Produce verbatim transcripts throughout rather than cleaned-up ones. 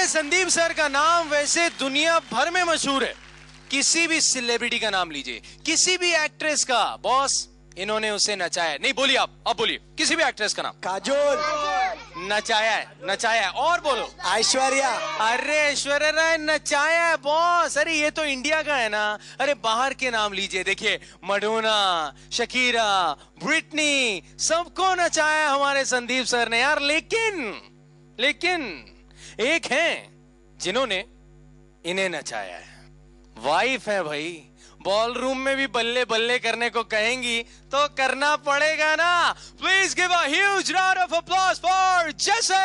हमारे संदीप सर का नाम वैसे दुनिया भर में मशहूर है। किसी भी सेलिब्रिटी का नाम लीजिए, किसी भी एक्ट्रेस का, बॉस इन्होंने उसे नचाया। नहीं बोलिए आप, अब बोलिए किसी भी एक्ट्रेस का नाम। काजोल। नचाया है, नचाया है। और बोलो। ऐश्वर्या। अरे ऐश्वर्या राय नचाया है बॉस। अरे ये तो इंडिया का है ना। अरे बाहर के नाम लीजिए, देखिए मडोना, शकीरा, ब्रिटनी, सबको नचाया हमारे संदीप सर ने यार। लेकिन लेकिन एक हैं जिन्होंने इन्हें नचाया है, वाइफ है भाई। बॉल रूम में भी बल्ले बल्ले करने को कहेंगी तो करना पड़ेगा ना। Please give a huge round of applause for Jessie.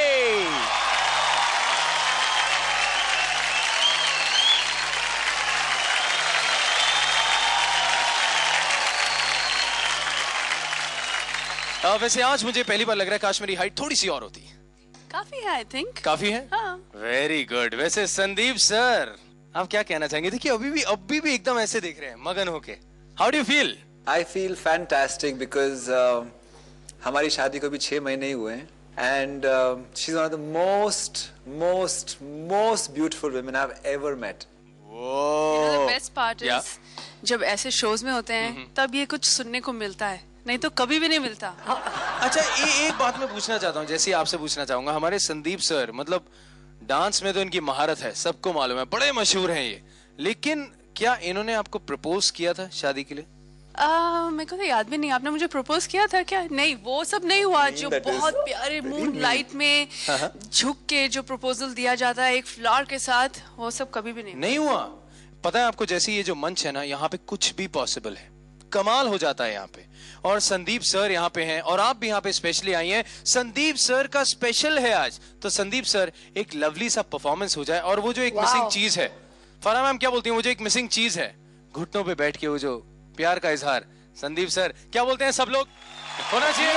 वैसे आज मुझे पहली बार लग रहा है काश मेरी हाइट थोड़ी सी और होती। काफी है आई थिंक। काफी है। Very good. वैसे संदीप सर आप क्या कहना चाहेंगे? देखिए अभी भी अभी भी एकदम ऐसे देख रहे हैं मगन होके। How do you feel? I feel fantastic because हमारी शादी को भी छह महीने ही हुए हैं and she is one of the most most most beautiful women I have ever met. The best part is जब ऐसे शोज में होते हैं तब ये कुछ सुनने को मिलता है, नहीं तो कभी भी नहीं मिलता। अच्छा ए, एक बात मैं पूछना चाहता हूँ, जैसे आपसे पूछना चाहूंगा, हमारे संदीप सर मतलब डांस में तो इनकी महारत है, सबको मालूम है, बड़े मशहूर हैं ये, लेकिन क्या इन्होंने आपको प्रपोज किया था शादी के लिए? आ, मेरे को तो याद भी नहीं। आपने मुझे प्रपोज किया था क्या? नहीं, वो सब नहीं हुआ। जो बहुत प्यारे मून लाइट में झुक के जो प्रपोजल दिया जाता है एक फ्लावर के साथ, वो सब कभी भी नहीं नहीं हुआ। पता है आपको, जैसे ये जो मंच है ना, यहाँ पे कुछ भी पॉसिबल है, कमाल हो जाता है यहाँ पे। और संदीप सर यहाँ पे हैं और आप भी यहाँ पे स्पेशली आई हैं। संदीप सर का स्पेशल है आज, तो संदीप सर एक लवली सा परफॉर्मेंस हो जाए। और वो जो एक मिसिंग चीज है, फराह मैम क्या बोलती हैं, वो जो एक मिसिंग चीज है, घुटनों पे बैठ के वो जो प्यार का इजहार, संदीप सर क्या बोलते हैं, सब लोग होना चाहिए।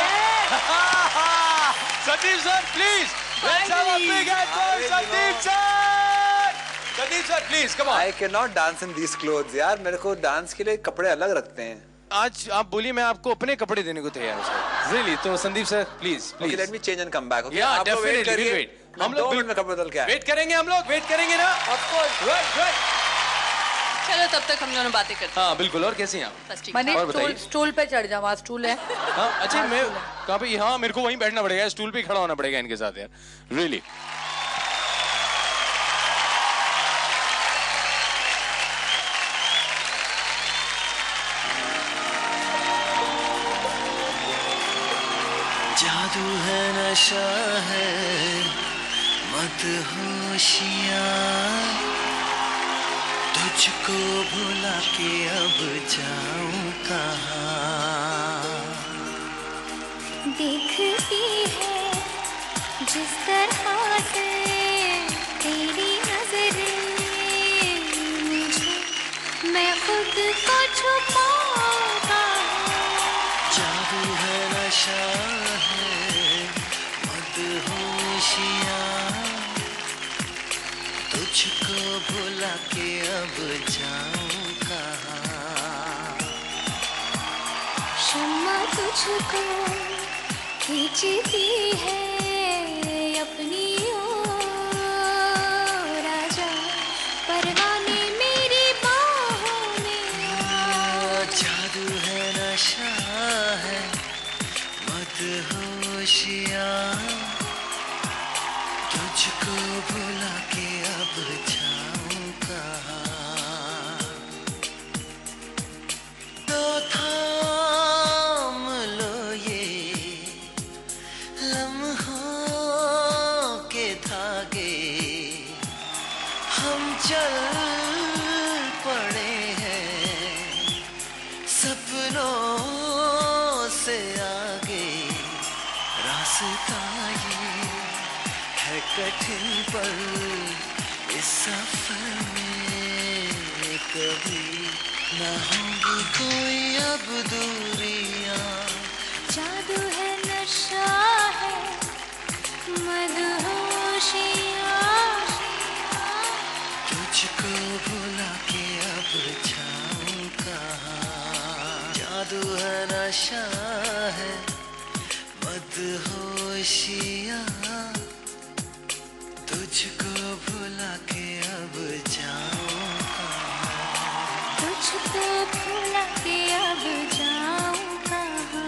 Sandeep sir please, let's have a big hand for Sandeep sir. Sandeep sir please come on. I can not dance in these clothes यार, मेरे को डांस के लिए कपड़े अलग रखते हैं। आज आप बोलिए, मैं आपको अपने कपड़े देने को तैयार हूं। रियली? तो Sandeep sir please please let me change and come back. Okay आप लोग वेट करिए, हम लोग मिनट में कपड़े बदल के आए। वेट करेंगे, हम लोग वेट करेंगे ना। Of course. Right right. चलो तब तक हम दोनों बातें करते हैं। हाँ बिल्कुल। और कैसी हैं आप? मैंने स्टूल स्टूल पे चढ़ जा, वहाँ स्टूल है। हाँ अच्छा, मैं कहाँ पे? हाँ मेरे को वहीं बैठना पड़ेगा, स्टूल पे खड़ा होना पड़ेगा इनके साथ यार। रियली जादू है, नशा है, मदहोशियाँ, तुझको भुला के अब जाऊं कहाँ। देखती है जिस तरह से तेरी नजरें मुझे, मैं खुद को छुपाता हूँ। जादू है, नशा है, मदहोशियाँ, तुझको भुला के अब जाऊं कहाँ। शम्मा तुझको खींचती है अपनी ओर, आजा परवाने मेरी बाहों में आ। जादू है, नशा है, मदहोशियाँ, तुझको भुला के अब जाऊं कहाँ। तो थाम लो ये लम्हों के धागे, हम चल पड़े हैं सपनों से आगे। रास्ता ये है कठिन पर इस सफर में कभी न होंगी कोई अब दूरियां। जादू है, नशा है, मदहोशियाँ, तुझको भुला के अब जाऊं कहाँ। जादू है, नशा है, मदहोशियाँ, तुझको भुला के अब जाऊं कहाँ, तुझको भुला के अब जाऊं कहाँ।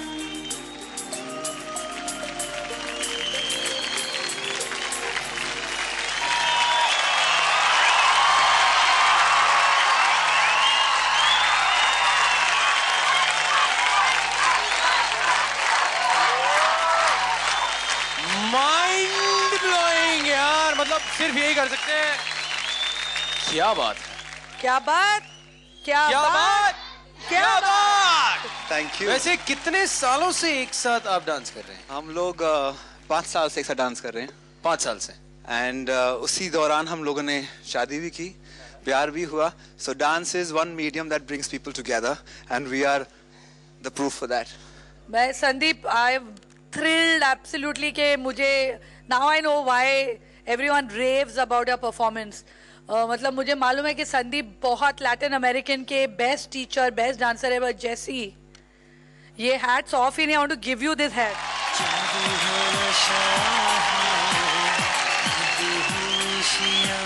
माइंड ब्लोइंग यार, मतलब सिर्फ यही कर सकते हैं। क्या बात है, क्या बात, क्या, क्या बात, क्या बात। Thank you. वैसे कितने सालों से एक साथ आप डांस कर रहे हैं? हम लोग uh, पाँच साल से एक साथ डांस कर रहे हैं पाँच साल से। एंड uh, उसी दौरान हम लोगों ने शादी भी की, प्यार भी हुआ. So dance is one medium that brings people together and we are the proof for that. मैं Sandeep, I am thrilled absolutely के मुझे now I know why everyone raves about your performance. uh, मतलब मुझे मालूम है कि संदीप बहुत लैटिन अमेरिकन के बेस्ट टीचर, बेस्ट डांसर है. बट जैसी ये hats off in, I want to give you this hat. जादू है नशा है, बेहोशियाँ,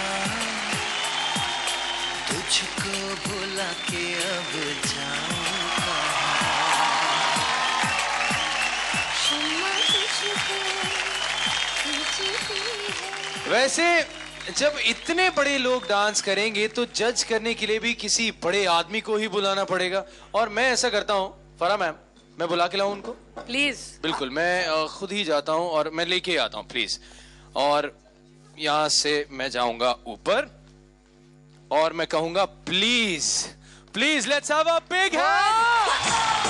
तुझको भुला के अब जाऊं वैसे जब इतने बड़े लोग डांस करेंगे तो जज करने के लिए भी किसी बड़े आदमी को ही बुलाना पड़ेगा. और मैं ऐसा करता हूँ, फरा मैम, मैं बुला के लाऊं उनको? प्लीज. बिल्कुल, मैं अ, खुद ही जाता हूँ और मैं लेके आता हूँ, प्लीज. और यहाँ से मैं जाऊंगा ऊपर और मैं कहूंगा please please let's have a big hand.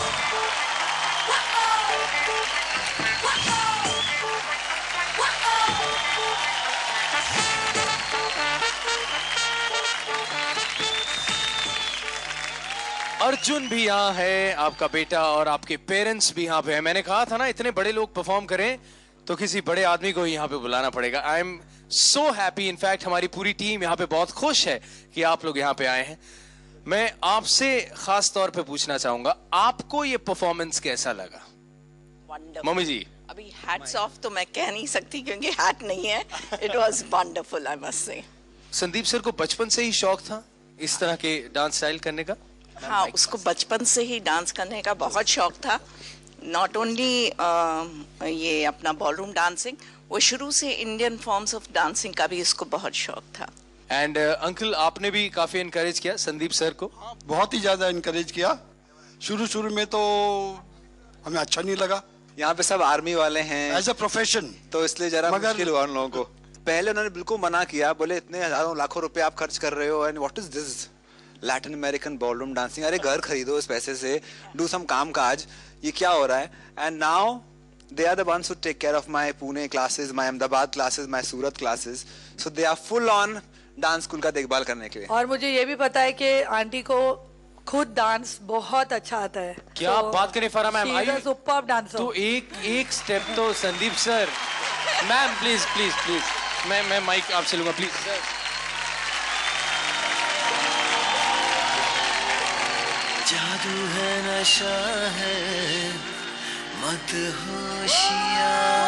Arjun भी यहाँ है, आपका बेटा, और आपके पेरेंट्स भी यहाँ पे हैं. मैंने कहा था ना, इतने बड़े लोग परफॉर्म करें तो किसी बड़े आदमी को ही यहाँ पे बुलाना पड़ेगा. I am so happy. In fact हमारी पूरी टीम यहाँ पे बहुत खुश है कि आप लोग यहाँ पे आए हैं. मैं आपसे खास तौर पे पूछना चाहूंगा, आपको ये परफॉर्मेंस कैसा लगा? Wonderful. मम्मी जी. अभी हैट्स ऑफ तो मैं कह नहीं सकती क्योंकि हैट नहीं है. It was wonderful, I must say. Sandeep sir को बचपन से ही शौक था इस तरह के डांस स्टाइल करने का? हाँ, उसको बचपन से ही डांस करने का बहुत शौक था. नॉट ओनली ये अपना बॉलरूम डांसिंग, वो शुरू से इंडियन फॉर्म्स ऑफ डांसिंग का भी इसको बहुत शौक था. एंड अंकल uh, आपने भी काफी इनकरेज किया संदीप सर को? हाँ, बहुत ही ज्यादा इनकरेज किया. शुरू शुरू में तो हमें अच्छा नहीं लगा. यहाँ पे सब आर्मी वाले हैं एज अ प्रोफेशन, तो इसलिए जरा मगर- मुश्किल हुआ उन लोगों को. पहले उन्होंने बिल्कुल मना किया, बोले इतने हजारों लाखों रुपए आप खर्च कर रहे हो, and what is this Latin American ballroom dancing. अरे घर खरीदो इस पैसे से, डू सम काम काज, ये क्या हो रहा है. And now they are the ones who take care of my Pune classes, my Ahmedabad classes, my Surat classes. So they are full on dance school का देखभाल करने के लिए. और मुझे ये भी पता है कि आंटी को खुद डांस बहुत अच्छा आता है. क्या so, बात करें फरा मैम, सुपर्ब डांसर. तो एक एक स्टेप तो Sandeep sir. Ma'am please please please, मैं मैं माइक आपसे लूंगा प्लीज. जादू है नशा है, मदहोशियाँ,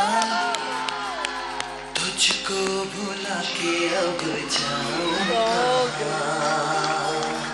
तुझको भुला के अब जाऊं कहाँ.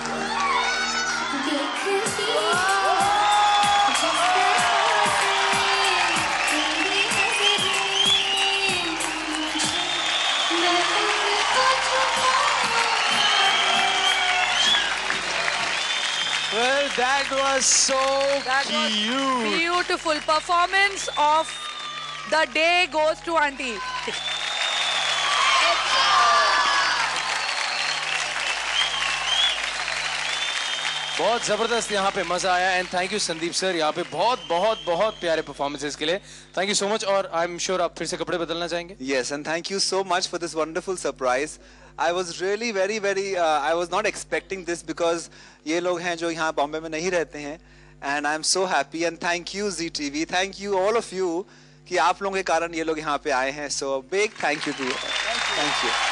Well, that was so That was cute. beautiful performance of the day goes to auntie. बहुत जबरदस्त यहाँ पे मजा आया. And thank you Sandeep sir, यहाँ पे बहुत बहुत बहुत प्यारे परफॉर्मेंसेस के लिए. Thank you so much. और आई एम श्योर आप फिर से कपड़े बदलना चाहेंगे. Yes, and thank you so much for this wonderful surprise. I was really very very uh, I was not expecting this because ये लोग हैं जो यहाँ बॉम्बे में नहीं रहते हैं. And I am so happy and thank you Z T V, thank you all of you कि आप लोगों के कारण ये लोग यहाँ पे आए हैं. So big thank you to you. Thank you.